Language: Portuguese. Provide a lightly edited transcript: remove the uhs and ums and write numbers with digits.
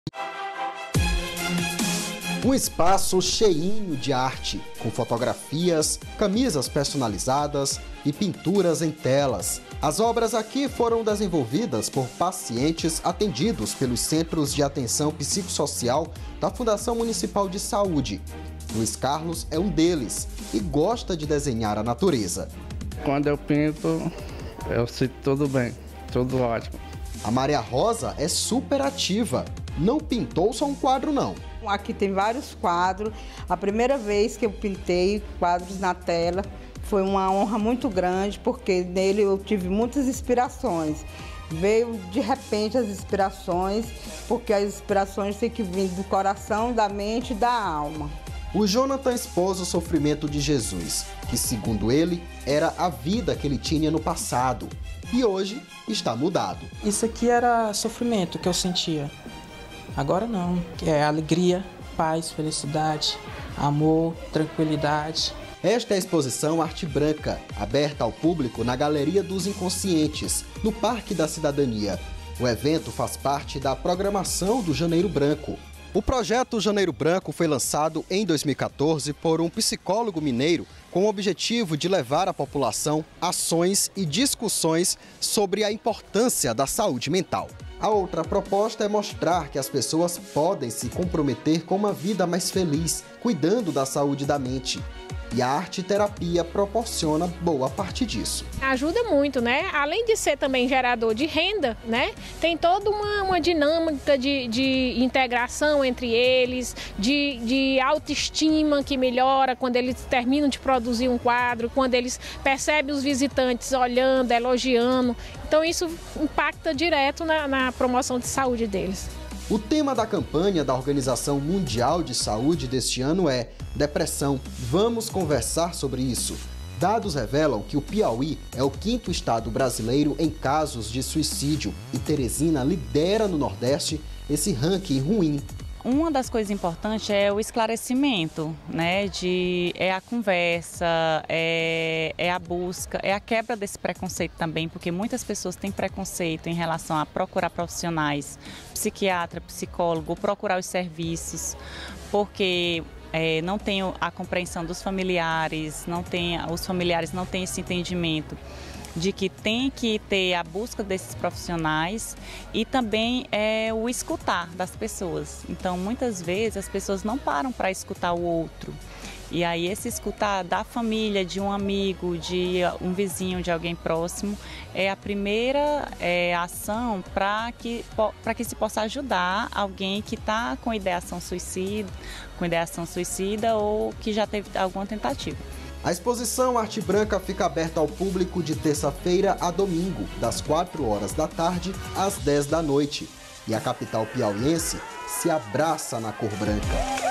Um espaço cheinho de arte, com fotografias, camisas personalizadas e pinturas em telas. As obras aqui foram desenvolvidas por pacientes atendidos pelos Centros de Atenção Psicossocial da Fundação Municipal de Saúde. Luiz Carlos é um deles e gosta de desenhar a natureza. Quando eu pinto, eu sinto tudo bem, tudo ótimo. A Maria Rosa é super ativa. Não pintou só um quadro, não. Aqui tem vários quadros. A primeira vez que eu pintei quadros na tela foi uma honra muito grande, porque nele eu tive muitas inspirações. Veio de repente as inspirações, porque as inspirações têm que vir do coração, da mente e da alma. O Jonathan expôs o sofrimento de Jesus, que, segundo ele, era a vida que ele tinha no passado. E hoje está mudado. Isso aqui era sofrimento que eu sentia. Agora não, é alegria, paz, felicidade, amor, tranquilidade. Esta é a exposição Arte Branca, aberta ao público na Galeria dos Inconscientes, no Parque da Cidadania. O evento faz parte da programação do Janeiro Branco. O projeto Janeiro Branco foi lançado em 2014 por um psicólogo mineiro com o objetivo de levar à população ações e discussões sobre a importância da saúde mental. A outra proposta é mostrar que as pessoas podem se comprometer com uma vida mais feliz, cuidando da saúde da mente. E a arte-terapia proporciona boa parte disso. Ajuda muito, né? Além de ser também gerador de renda, né? Tem toda uma dinâmica de integração entre eles, de autoestima que melhora quando eles terminam de produzir um quadro, quando eles percebem os visitantes olhando, elogiando. Então isso impacta direto na promoção de saúde deles. O tema da campanha da Organização Mundial de Saúde deste ano é Depressão. Vamos conversar sobre isso. Dados revelam que o Piauí é o 5º estado brasileiro em casos de suicídio e Teresina lidera no Nordeste esse ranking ruim. Uma das coisas importantes é o esclarecimento, né? É a conversa, é a busca, é a quebra desse preconceito também, porque muitas pessoas têm preconceito em relação a procurar profissionais, psiquiatra, psicólogo, procurar os serviços, porque não tem a compreensão dos familiares, os familiares não têm esse entendimento de que tem que ter a busca desses profissionais e também o escutar das pessoas. Então, muitas vezes, as pessoas não param para escutar o outro. E aí, esse escutar da família, de um amigo, de um vizinho, de alguém próximo, é a primeira ação para que se possa ajudar alguém que está com ideação suicida ou que já teve alguma tentativa. A exposição Arte Branca fica aberta ao público de terça-feira a domingo, das 4 horas da tarde às 10 da noite. E a capital piauiense se abraça na cor branca.